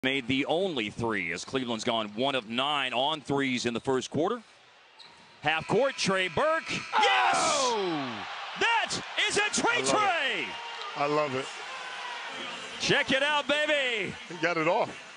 Made the only three as Cleveland's gone 1 of 9 on threes in the first quarter. Half court, Trey Burke. Yes! Oh! That is a Trey. I love it. Check it out, baby. He got it off.